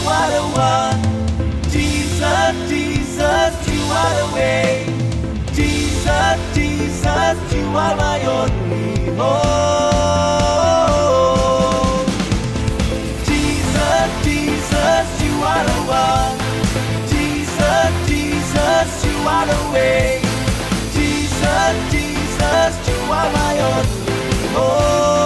are the one. Jesus, Jesus, you are the way. Jesus, Jesus, you are my only hope. Jesus, Jesus, you are the one. Jesus, Jesus, you are the way. Jesus, Jesus, you are my only hope.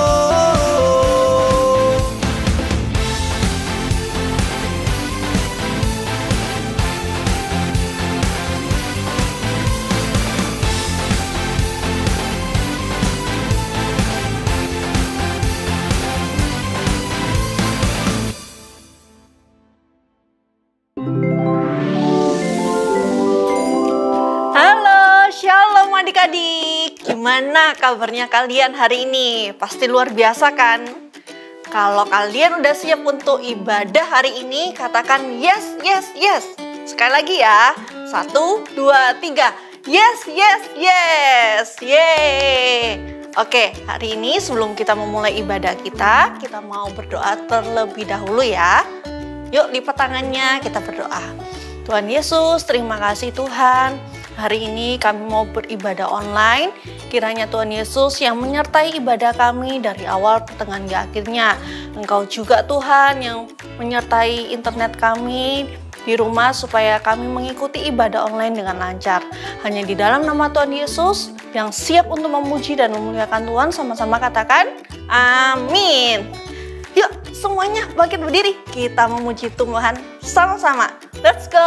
Halo, shalom adik-adik. Gimana kabarnya kalian hari ini? Pasti luar biasa kan? Kalau kalian udah siap untuk ibadah hari ini, katakan yes, yes, yes. Sekali lagi ya. 1, 2, 3. Yes, yes, yes. Yeay. Oke, hari ini sebelum kita memulai ibadah kita mau berdoa terlebih dahulu ya. Yuk lipat tangannya, kita berdoa. Tuhan Yesus, terima kasih Tuhan. Hari ini kami mau beribadah online. Kiranya Tuhan Yesus yang menyertai ibadah kami dari awal pertengahan hingga akhirnya. Engkau juga Tuhan yang menyertai internet kami di rumah supaya kami mengikuti ibadah online dengan lancar. Hanya di dalam nama Tuhan Yesus yang siap untuk memuji dan memuliakan Tuhan, sama-sama katakan amin. Yuk semuanya bangkit berdiri, kita memuji Tuhan sama-sama. Let's go!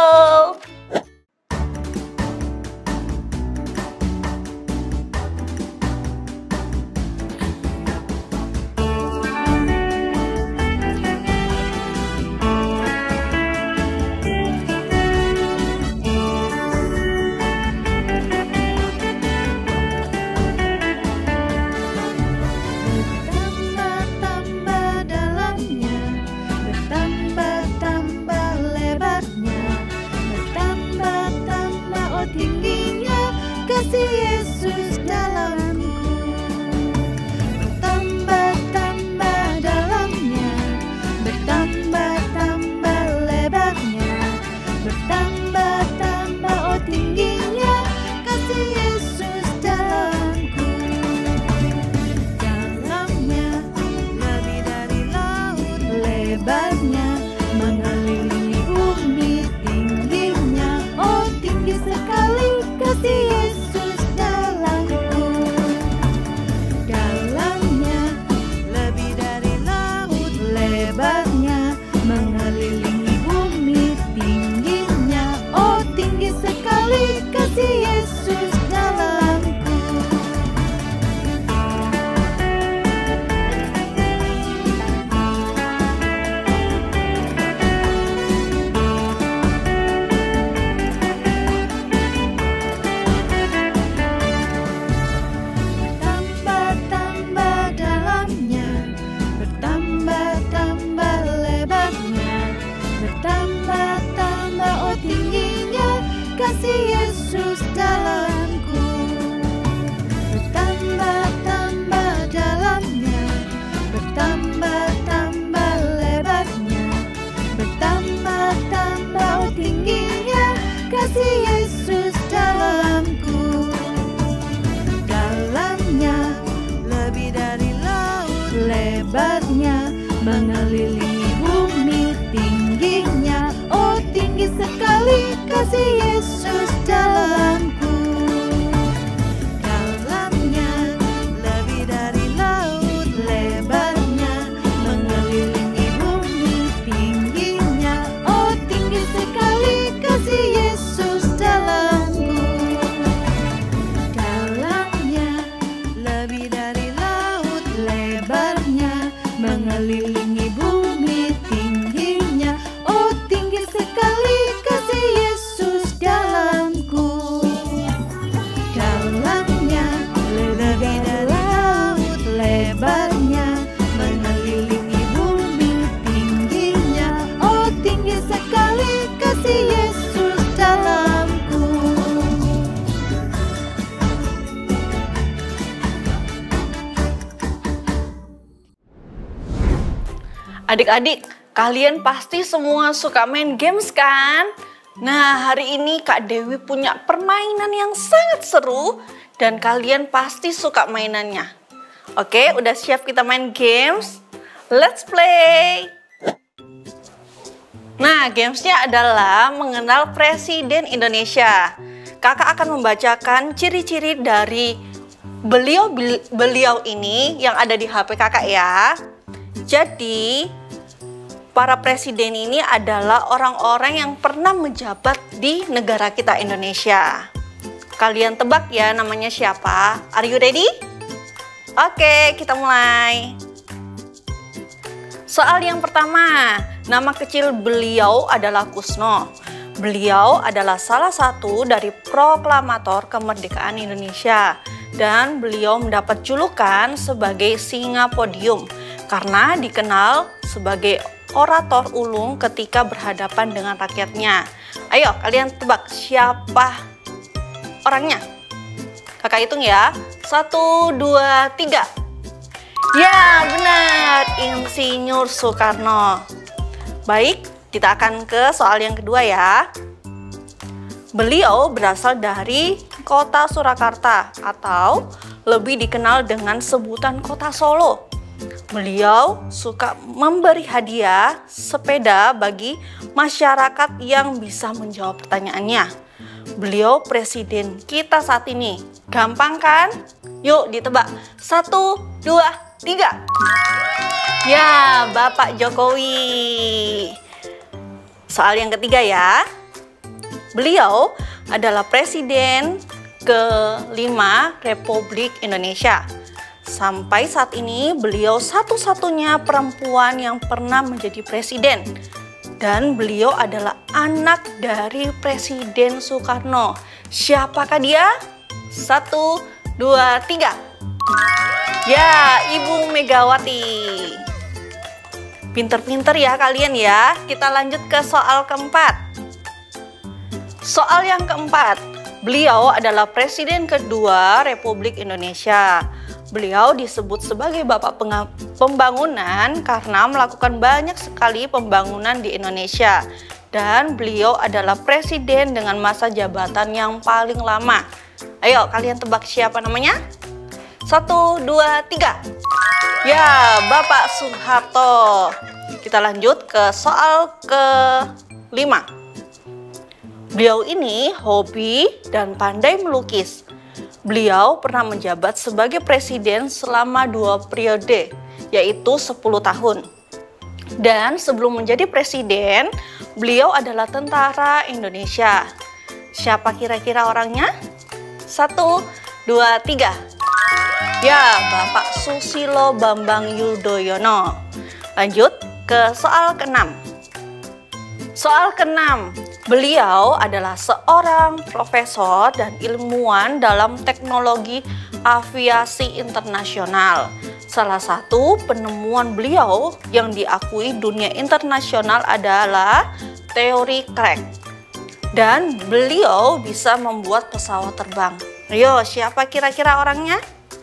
Mengelilingi bumi tingginya, oh tinggi sekali kasih Yesus dalamku. Dalamnya lebih dari laut lebarnya, mengelilingi bumi tingginya, oh tinggi sekali kasih Yesus dalamku. Dalamnya lebih dari laut lebarnya, mengelilingi bumi tingginya, oh tinggi sekali kasih Yesus dalamku. Dalamnya lebih dari laut lebarnya, mengelilingi bumi tingginya, oh tinggi sekali kasih Yesus dalamku. Adik-adik, Kalian pasti semua suka main games kan? Nah, hari ini Kak Dewi punya permainan yang sangat seru dan kalian pasti suka mainannya. Oke, udah siap kita main games? Let's play! Nah, gamesnya adalah mengenal Presiden Indonesia. Kakak akan membacakan ciri-ciri dari beliau ini yang ada di HP kakak ya. Jadi, para presiden ini adalah orang-orang yang pernah menjabat di negara kita Indonesia. Kalian tebak ya namanya siapa? Are you ready? Oke, kita mulai. Soal yang pertama, nama kecil beliau adalah Kusno. Beliau adalah salah satu dari proklamator kemerdekaan Indonesia. Dan beliau mendapat julukan sebagai singa podium karena dikenal sebagai orator ulung ketika berhadapan dengan rakyatnya. Ayo kalian tebak siapa orangnya? Kakak hitung ya. 1, 2, 3. Ya benar, Insinyur Soekarno. Baik, kita akan ke soal yang kedua ya. Beliau berasal dari kota Surakarta atau lebih dikenal dengan sebutan kota Solo. Beliau suka memberi hadiah sepeda bagi masyarakat yang bisa menjawab pertanyaannya. Beliau presiden kita saat ini. Gampang kan? Yuk ditebak. 1, 2, 3. Ya, Bapak Jokowi. Soal yang ketiga ya. Beliau adalah presiden ke-5 Republik Indonesia. Sampai saat ini beliau satu-satunya perempuan yang pernah menjadi presiden. Dan beliau adalah anak dari Presiden Soekarno. Siapakah dia? 1, 2, 3. Ya, Ibu Megawati. Pinter-pinter ya kalian ya. Kita lanjut ke soal keempat. Soal yang keempat. Beliau adalah Presiden kedua Republik Indonesia. Beliau disebut sebagai Bapak Pembangunan karena melakukan banyak sekali pembangunan di Indonesia. Dan beliau adalah presiden dengan masa jabatan yang paling lama. Ayo kalian tebak siapa namanya? 1, 2, 3. Ya, Bapak Soeharto. Kita lanjut ke soal ke-5. Beliau ini hobi dan pandai melukis. Beliau pernah menjabat sebagai presiden selama 2 periode, yaitu 10 tahun. Dan sebelum menjadi presiden, beliau adalah tentara Indonesia. Siapa kira-kira orangnya? 1, 2, 3. Ya, Bapak Susilo Bambang Yudhoyono. Lanjut ke soal ke-6. Soal ke-6. Beliau adalah seorang profesor dan ilmuwan dalam teknologi aviasi internasional. Salah satu penemuan beliau yang diakui dunia internasional adalah teori Craig. Dan beliau bisa membuat pesawat terbang. Ayo, siapa kira-kira orangnya?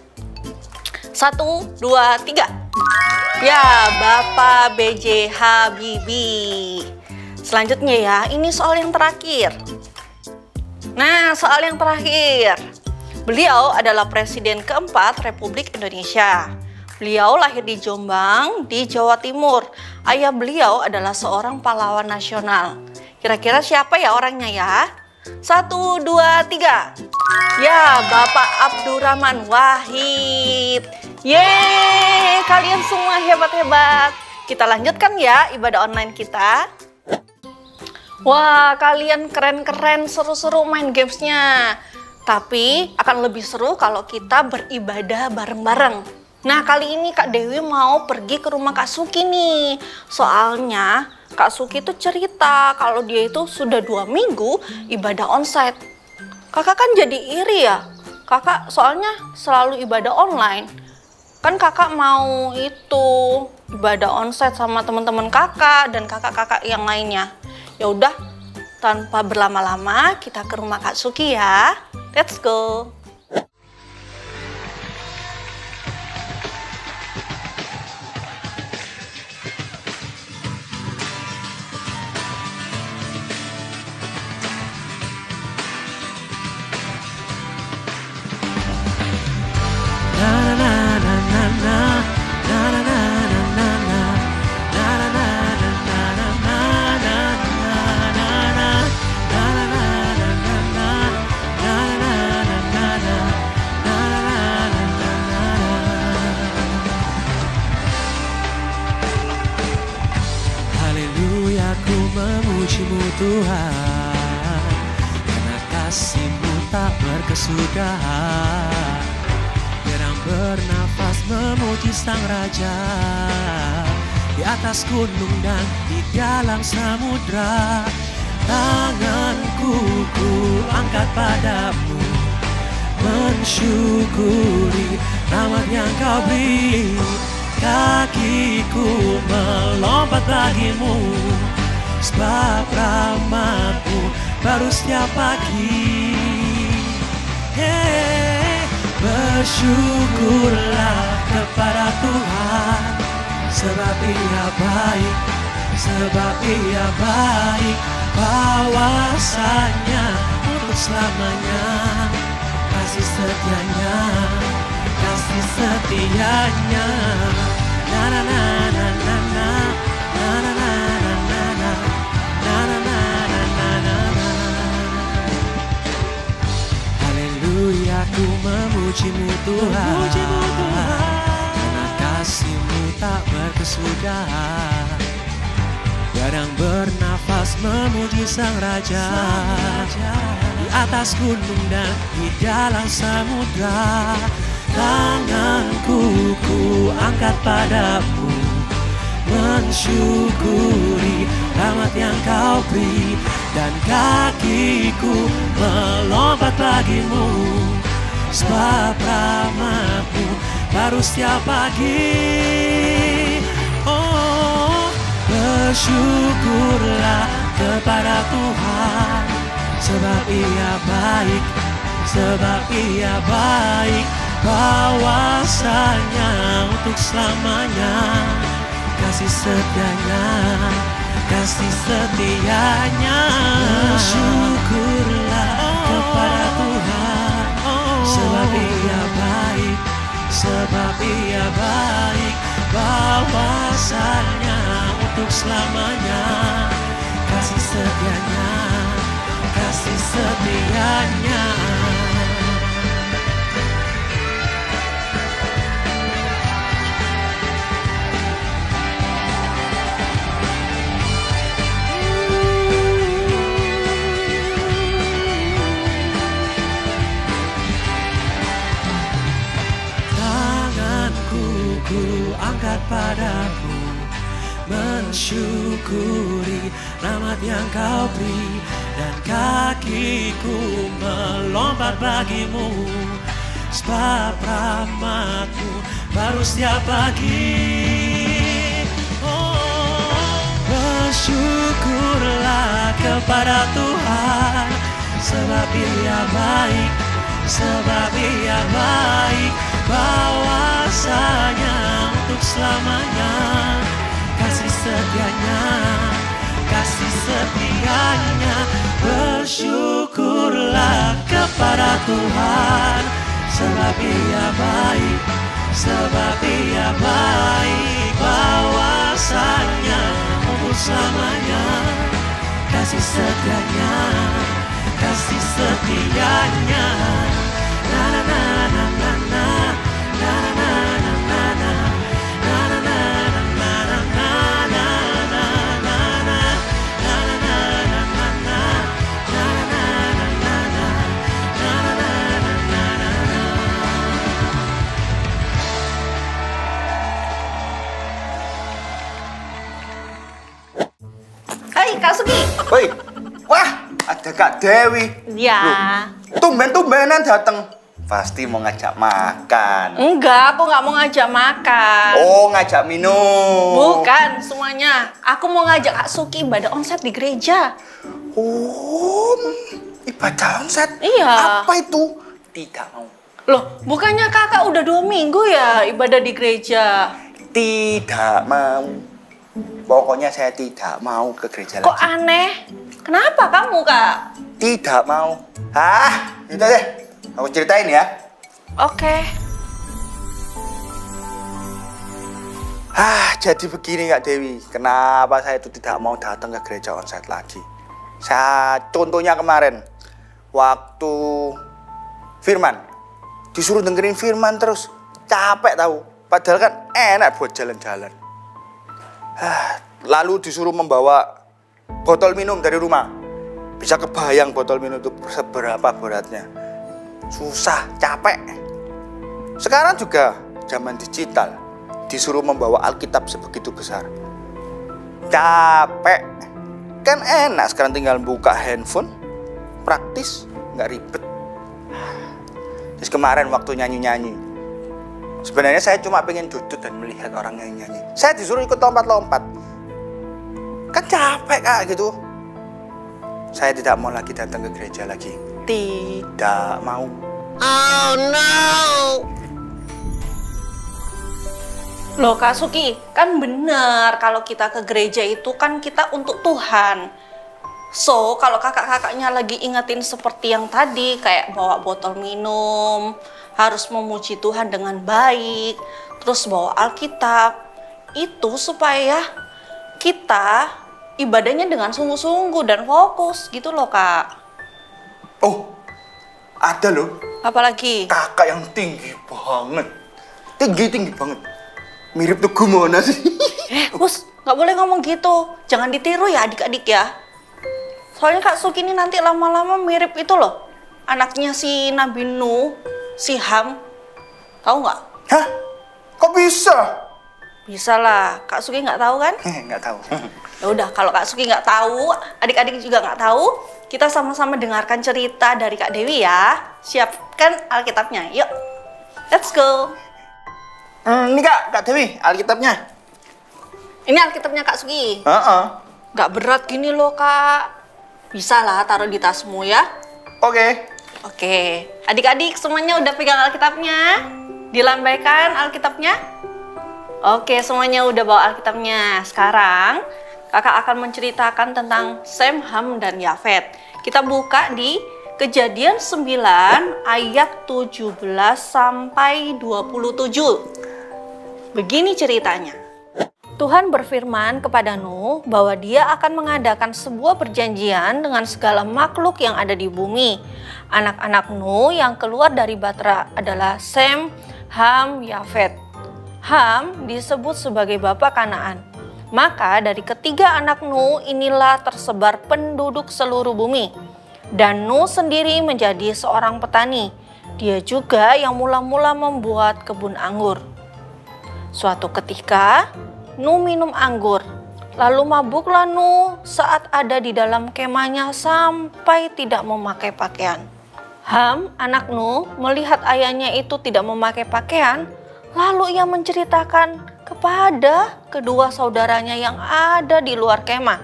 1, 2, 3. Ya, Bapak B.J. Habibie. Selanjutnya ya, ini soal yang terakhir. Nah, soal yang terakhir. Beliau adalah Presiden keempat Republik Indonesia. Beliau lahir di Jombang, di Jawa Timur. Ayah beliau adalah seorang pahlawan nasional. Kira-kira siapa ya orangnya ya? 1, 2, 3. Ya, Bapak Abdurrahman Wahid. Yeay, kalian semua hebat-hebat. Kita lanjutkan ya ibadah online kita. Wah, kalian keren-keren, seru-seru main gamesnya. Tapi akan lebih seru kalau kita beribadah bareng-bareng. Nah, kali ini Kak Dewi mau pergi ke rumah Kak Suki nih. Soalnya Kak Suki tuh cerita kalau dia itu sudah 2 minggu ibadah onsite. Kakak kan jadi iri ya. Kakak soalnya selalu ibadah online. Kan kakak mau itu ibadah onsite sama teman-teman kakak dan kakak-kakak yang lainnya. Ya udah, tanpa berlama-lama kita ke rumah Kak Suki ya. Let's go. memujimu Tuhan, karena kasih-Mu tak berkesudahan. Yang bernafas memuji Sang Raja, di atas gunung dan di dalam samudra. Tanganku ku angkat padamu, mensyukuri rahmat yang Kau beri. Kakiku melompat bagimu, sebab rahmat-Mu baru setiap pagi. Bersyukurlah kepada Tuhan, sebab Ia baik, sebab Ia baik. Bahwasanya untuk selamanya, kasih setianya, kasih setianya. Na na na na na na, na na na na na na, na na na na na na. Haleluya, ku memujimu Tuhan, karena kasih-Mu tak berkesudahan. Yang bernafas memuji Sang Raja, di atas gunung dan di dalam samudra. Tanganku ku angkat padamu, mensyukuri rahmat yang Kau beri. Dan kakiku melompat bagimu, sebab rahmat-Mu baru setiap pagi. Oh, bersyukurlah kepada Tuhan, sebab Ia baik, sebab Ia baik. Bahwasanya untuk selamanya, kasih setianya, kasih setianya. Bersyukurlah kepada Tuhan, sebab Ia baik, sebab Ia baik. Bahwasanya untuk selamanya, kasih setianya, kasih setianya. Ku angkat padamu, mensyukuri rahmat yang Kau beri. Dan kakiku melompat bagimu, sebab rahmat-Mu baru setiap pagi. Oh, bersyukurlah kepada Tuhan, sebab Ia baik, sebab Ia baik. Bahwasanya untuk selamanya, kasih setianya, kasih setianya. Bersyukurlah kepada Tuhan, sebab Ia baik, sebab Ia baik. Bahwasanya untuk selamanya, kasih setianya, kasih setianya. Na na na na na na. Hai Kak Sugi. Woi, wah ada Kak Dewi. Ya. Tumben-tumbenan dateng. Pasti mau ngajak makan. Enggak, aku nggak mau ngajak makan. Oh, ngajak minum. Bukan semuanya. Aku mau ngajak Kak Suki ibadah onset di gereja. Oh, ibadah onset? Iya. Apa itu? Tidak mau. Loh, bukannya kakak udah 2 minggu ya ibadah di gereja? Tidak mau. Pokoknya saya tidak mau ke gereja Kok lagi. aneh? Kenapa kamu, Kak? Tidak mau. Hah? Itu deh. Aku ceritain ya. Oke. Jadi begini Kak Dewi. Kenapa saya itu tidak mau datang ke gereja onsite lagi? Contohnya kemarin. Waktu firman. Disuruh dengerin firman terus. Capek tahu. Padahal kan enak buat jalan-jalan. Lalu disuruh membawa botol minum dari rumah. Bisa kebayang botol minum itu seberapa beratnya. Susah, capek. Sekarang juga zaman digital, disuruh membawa Alkitab sebegitu besar. Capek. Kan enak sekarang tinggal buka handphone, praktis, nggak ribet. Terus kemarin waktu nyanyi-nyanyi, sebenarnya saya cuma pengen duduk dan melihat orang nyanyi-nyanyi. Saya disuruh ikut lompat-lompat. Kan capek Kak gitu. Saya tidak mau lagi datang ke gereja lagi. Tidak mau. Oh no. Loh Kak Suki, kan bener kalau kita ke gereja itu kan kita untuk Tuhan. So, kalau kakak-kakaknya lagi ingetin seperti yang tadi, kayak bawa botol minum, harus memuji Tuhan dengan baik, terus bawa Alkitab, itu supaya kita ibadahnya dengan sungguh-sungguh dan fokus gitu loh Kak. Oh, ada loh. Apalagi? Kakak yang tinggi banget. Tinggi banget. Mirip Tugu Mona sih. Bos, nggak boleh ngomong gitu. Jangan ditiru ya adik-adik ya. Soalnya Kak Suki ini nanti lama-lama mirip itu loh. Anaknya si Nabi Nuh, si Ham. Tahu nggak? Hah? Kok bisa? Bisa lah. Kak Suki nggak tahu kan? Nggak tahu. Ya udah, kalau Kak Suki nggak tahu, adik-adik juga nggak tahu, kita sama-sama dengarkan cerita dari Kak Dewi ya. Siapkan Alkitabnya. Yuk, let's go. Ini Kak Dewi, Alkitabnya. Ini Alkitabnya Kak Suki. Heeh. Nggak berat gini loh Kak. Bisa lah taruh di tasmu ya. Oke. Oke, adik-adik semuanya udah pegang Alkitabnya? Dilambaikan Alkitabnya? Oke, semuanya udah bawa Alkitabnya. Sekarang kakak akan menceritakan tentang Sem, Ham, dan Yafet. Kita buka di Kejadian 9 ayat 17 sampai 27. Begini ceritanya. Tuhan berfirman kepada Nuh bahwa Dia akan mengadakan sebuah perjanjian dengan segala makhluk yang ada di bumi. Anak-anak Nuh yang keluar dari Batra adalah Sem, Ham, Yafet. Ham disebut sebagai bapak Kanaan. Maka dari ketiga anak Nuh inilah tersebar penduduk seluruh bumi. Dan Nuh sendiri menjadi seorang petani. Dia juga yang mula-mula membuat kebun anggur. Suatu ketika, Nuh minum anggur. Lalu mabuklah Nuh saat ada di dalam kemahnya sampai tidak memakai pakaian. Ham, anak Nuh, melihat ayahnya itu tidak memakai pakaian, lalu ia menceritakan kepada kedua saudaranya yang ada di luar kemah.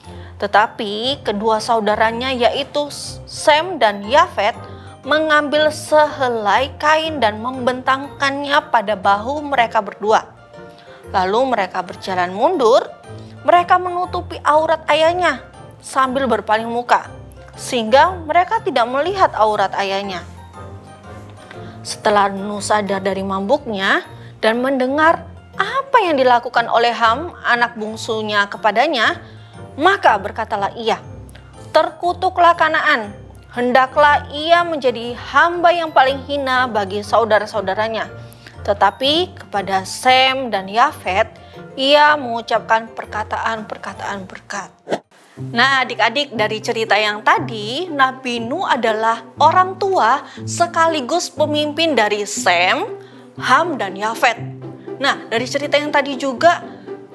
Tetapi kedua saudaranya yaitu Sem dan Yafet mengambil sehelai kain dan membentangkannya pada bahu mereka berdua. Lalu mereka berjalan mundur, mereka menutupi aurat ayahnya sambil berpaling muka, sehingga mereka tidak melihat aurat ayahnya. Setelah Nuh sadar dari mabuknya dan mendengar apa yang dilakukan oleh Ham, anak bungsunya kepadanya, maka berkatalah ia, "Terkutuklah Kanaan, hendaklah ia menjadi hamba yang paling hina bagi saudara-saudaranya." Tetapi kepada Sem dan Yafet, ia mengucapkan perkataan-perkataan berkat. Nah adik-adik, dari cerita yang tadi, Nabi Nuh adalah orang tua sekaligus pemimpin dari Sem, Ham, dan Yafet. Nah dari cerita yang tadi juga,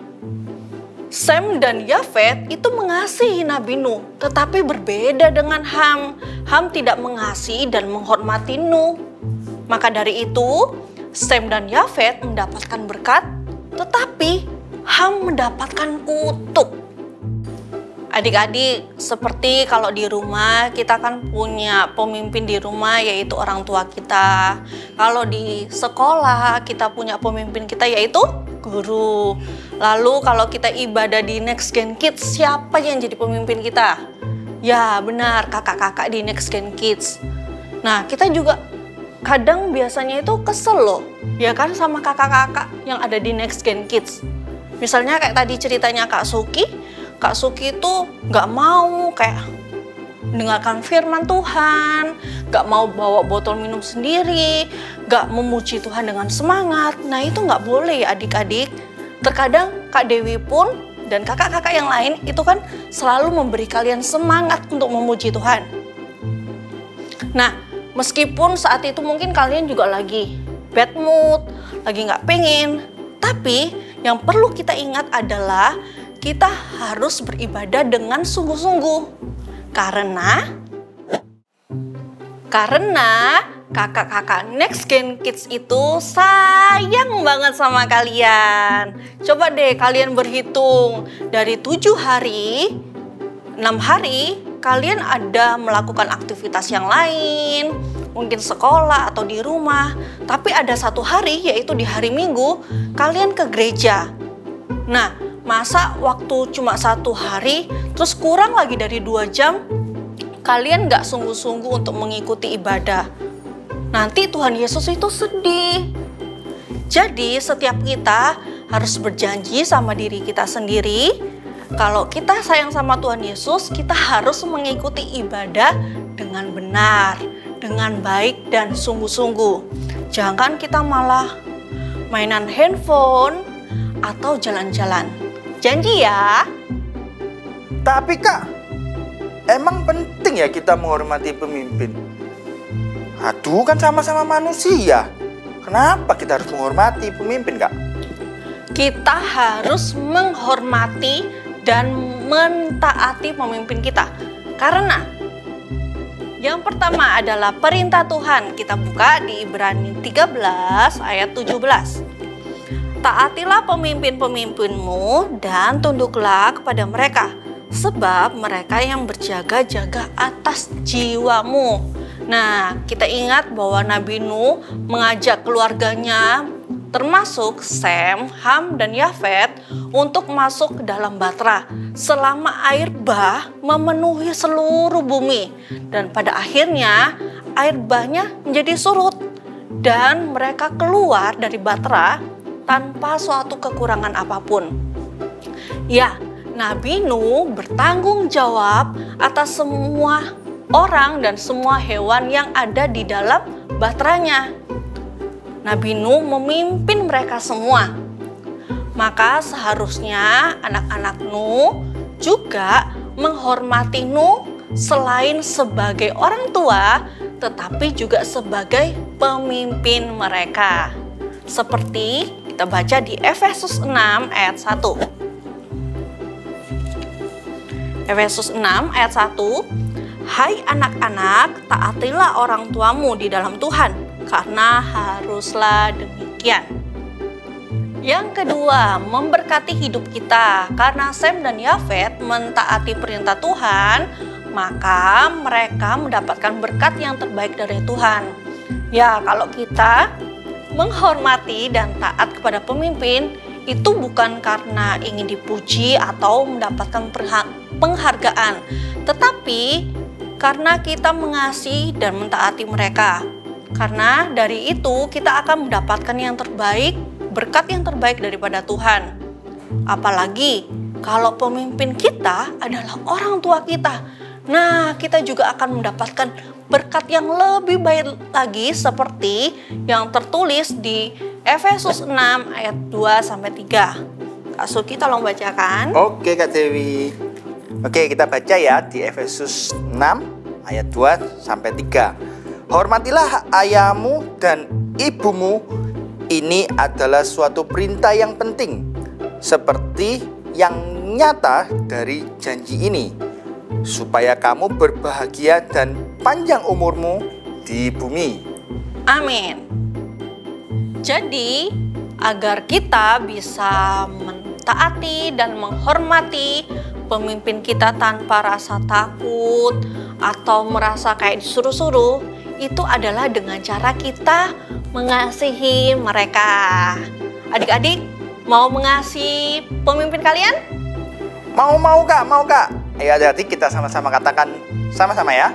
Sem dan Yafet itu mengasihi Nabi Nuh, tetapi berbeda dengan Ham. Ham tidak mengasihi dan menghormati Nuh. Maka dari itu, Sem dan Yafet mendapatkan berkat, tetapi Ham mendapatkan kutuk. Adik-adik, seperti kalau di rumah kita kan punya pemimpin di rumah yaitu orang tua kita. Kalau di sekolah kita punya pemimpin kita yaitu guru. Lalu kalau kita ibadah di Next Gen Kids, siapa yang jadi pemimpin kita? Ya benar, kakak-kakak di Next Gen Kids. Nah kita juga kadang biasanya itu kesel loh, ya kan, sama kakak-kakak yang ada di Next Gen Kids. Misalnya kayak tadi ceritanya Kak Suki itu nggak mau kayak mendengarkan firman Tuhan, nggak mau bawa botol minum sendiri, nggak memuji Tuhan dengan semangat. Nah itu nggak boleh ya adik-adik. Terkadang Kak Dewi pun dan kakak-kakak yang lain itu kan selalu memberi kalian semangat untuk memuji Tuhan. Nah, meskipun saat itu mungkin kalian juga lagi bad mood, lagi nggak pengen, tapi yang perlu kita ingat adalah kita harus beribadah dengan sungguh-sungguh. Karena kakak-kakak Next Gen Kids itu sayang banget sama kalian. Coba deh kalian berhitung, dari 7 hari, 6 hari, kalian ada melakukan aktivitas yang lain, mungkin sekolah atau di rumah. Tapi ada 1 hari, yaitu di hari Minggu, kalian ke gereja. Nah, masa waktu cuma 1 hari, terus kurang lagi dari 2 jam, kalian gak sungguh-sungguh untuk mengikuti ibadah. Nanti Tuhan Yesus itu sedih. Jadi setiap kita harus berjanji sama diri kita sendiri, kalau kita sayang sama Tuhan Yesus, kita harus mengikuti ibadah dengan benar, dengan baik dan sungguh-sungguh. Jangan kita malah mainan handphone atau jalan-jalan. Janji ya. Tapi Kak, emang penting ya kita menghormati pemimpin? Aduh, kan sama-sama manusia. Kenapa kita harus menghormati pemimpin, Kak? Kita harus menghormati dan mentaati pemimpin kita. Karena yang pertama adalah perintah Tuhan. Kita buka di Ibrani 13 ayat 17. Taatilah pemimpin-pemimpinmu dan tunduklah kepada mereka, sebab mereka yang berjaga-jaga atas jiwamu. Nah, kita ingat bahwa Nabi Nuh mengajak keluarganya, termasuk Sem, Ham, dan Yafet, untuk masuk ke dalam Batra selama air bah memenuhi seluruh bumi. Dan pada akhirnya air bahnya menjadi surut dan mereka keluar dari Batra tanpa suatu kekurangan apapun. Ya, Nabi Nuh bertanggung jawab atas semua orang dan semua hewan yang ada di dalam batranya. Nabi Nuh memimpin mereka semua. Maka seharusnya anak-anak Nuh juga menghormati Nuh selain sebagai orang tua, tetapi juga sebagai pemimpin mereka. Seperti kita baca di Efesus 6 ayat 1. Efesus 6 ayat 1. Hai anak-anak, taatilah orang tuamu di dalam Tuhan, karena haruslah demikian. Yang kedua, memberkati hidup kita. Karena Sem dan Yafet mentaati perintah Tuhan, maka mereka mendapatkan berkat yang terbaik dari Tuhan. Ya, kalau kita menghormati dan taat kepada pemimpin, itu bukan karena ingin dipuji atau mendapatkan penghargaan, tetapi karena kita mengasihi dan mentaati mereka. Karena dari itu kita akan mendapatkan yang terbaik, berkat yang terbaik daripada Tuhan. Apalagi kalau pemimpin kita adalah orang tua kita. Nah, kita juga akan mendapatkan berkat yang lebih baik lagi seperti yang tertulis di Efesus 6 ayat 2-3. Kak Suki tolong bacakan. Oke Kak Dewi. Oke, kita baca ya di Efesus 6 ayat 2-3. Hormatilah ayahmu dan ibumu, ini adalah suatu perintah yang penting, seperti yang nyata dari janji ini, supaya kamu berbahagia dan panjang umurmu di bumi. Amin. Jadi, agar kita bisa mentaati dan menghormati pemimpin kita tanpa rasa takut atau merasa kayak disuruh-suruh, itu adalah dengan cara kita mengasihi mereka. Adik-adik, mau mengasihi pemimpin kalian? Mau Kak. Ayo adik-adik kita sama-sama katakan sama-sama ya.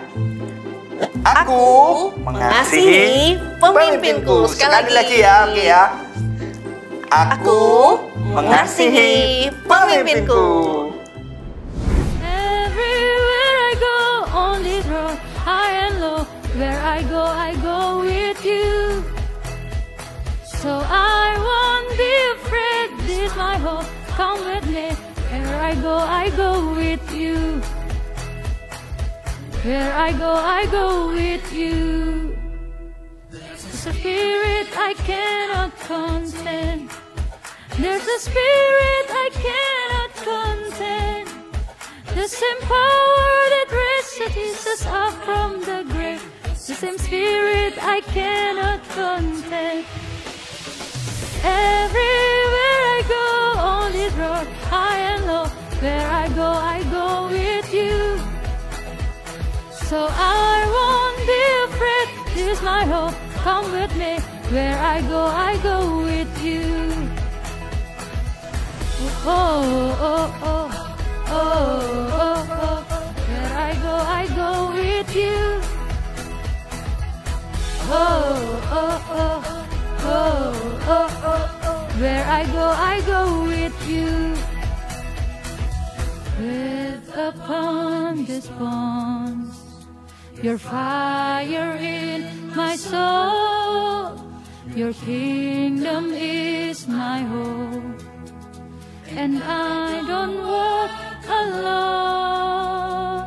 Aku mengasihi pemimpinku. Sekali lagi ya, oke ya. Aku mengasihi pemimpinku. Everywhere I go on this road, high and low, where I go with you. So I won't be afraid, this my hope, come with me, where I go with you. Where I go with you. There's a spirit I cannot contain. There's a spirit I cannot contain. The same power that raised Jesus up from the grave. The same spirit I cannot contain. Everywhere I go, on this road, high and low. Where I go with you. So I won't be afraid, this is my hope, come with me. Where I go with you. Oh, oh, oh, oh, oh, oh. Where I go with you. Oh, oh, oh, oh, oh, oh, oh. Where I go with you. With upon this bonds, your fire in my soul, your kingdom is my hope, and I don't walk alone.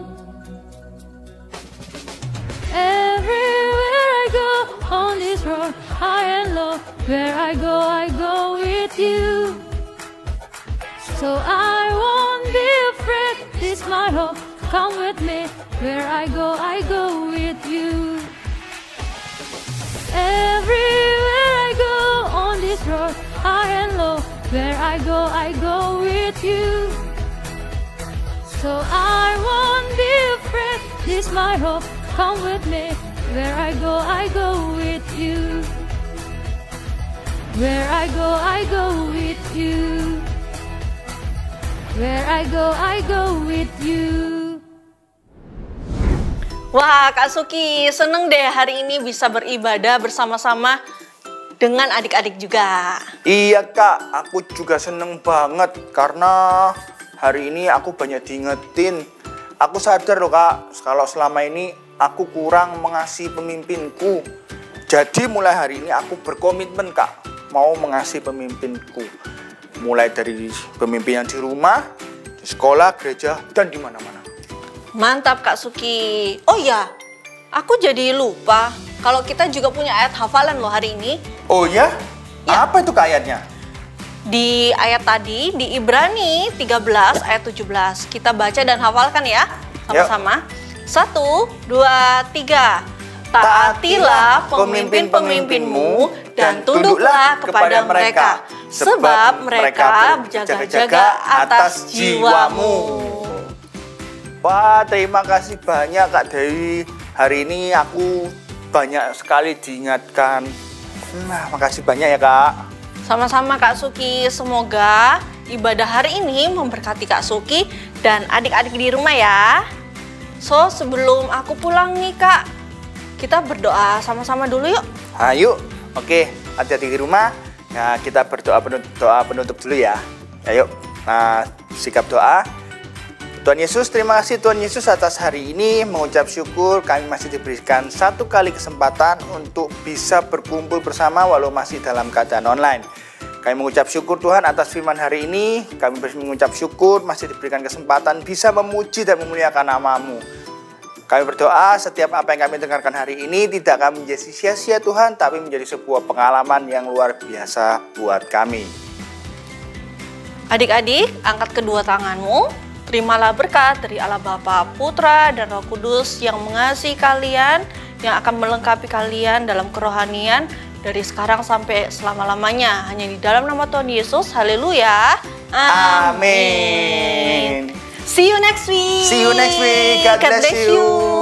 Everywhere I go on this road, high and low, where I go with you. So I won't be afraid, this is my hope, come with me. Where I go with you. Everywhere I go on this road, high and low, where I go with you. So I won't be afraid, this is my hope, come with me. Where I go with you. Where I go with you. Where I go with you. Wah, Kak Suki, seneng deh hari ini bisa beribadah bersama-sama dengan adik-adik juga. Iya Kak, aku juga seneng banget karena hari ini aku banyak diingetin. Aku sadar loh Kak, kalau selama ini aku kurang mengasihi pemimpinku. Jadi mulai hari ini aku berkomitmen Kak, mau mengasihi pemimpinku. Mulai dari pemimpin yang di rumah, di sekolah, gereja, dan di mana-mana. Mantap Kak Suki. Oh ya, aku jadi lupa kalau kita juga punya ayat hafalan loh hari ini. Oh ya? Ya. Apa itu Kak ayatnya? Di ayat tadi, di Ibrani 13 ayat 17. Kita baca dan hafalkan ya, sama-sama. 1, 2, 3. Taatilah pemimpin-pemimpinmu dan tunduklah kepada mereka, sebab mereka berjaga-jaga atas jiwamu. Wah, terima kasih banyak Kak Dewi. Hari ini aku banyak sekali diingatkan. Makasih banyak ya Kak. Sama-sama Kak Suki, semoga ibadah hari ini memberkati Kak Suki dan adik-adik di rumah ya. So, sebelum aku pulang nih Kak, kita berdoa sama-sama dulu yuk. Ayo, oke, hati-hati di rumah. Nah, kita berdoa penutup dulu ya. Ayo, nah, sikap doa. Tuhan Yesus, terima kasih Tuhan Yesus atas hari ini. Mengucap syukur kami masih diberikan satu kali kesempatan untuk bisa berkumpul bersama walau masih dalam keadaan online. Kami mengucap syukur Tuhan atas firman hari ini. Kami mengucap syukur masih diberikan kesempatan bisa memuji dan memuliakan nama-Mu. Kami berdoa setiap apa yang kami dengarkan hari ini tidak akan menjadi sia-sia Tuhan, tapi menjadi sebuah pengalaman yang luar biasa buat kami. Adik-adik, angkat kedua tanganmu. Terimalah berkat dari Allah Bapa, Putra, dan Roh Kudus yang mengasihi kalian, yang akan melengkapi kalian dalam kerohanian dari sekarang sampai selama-lamanya. Hanya di dalam nama Tuhan Yesus. Haleluya. Amin. See you next week. See you next week. God bless you.